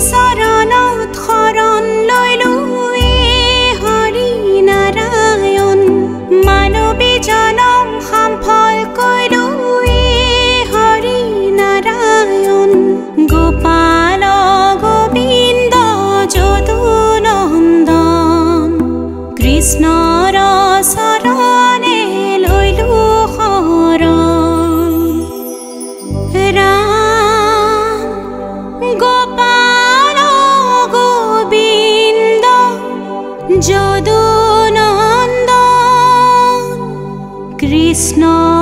চৰণত শৰণ লৈলো হৰি নাৰায়ণ মানৱী জনম সম্ফল কৰিলো হৰি নাৰায়ণ গোপাল গোবিন্দ যদু নন্দন কৃষ্ণৰ চৰণে লৈলো শৰণ ৰাম গোপাল গোবিন্দ যদু নন্দন কৃষ্ণ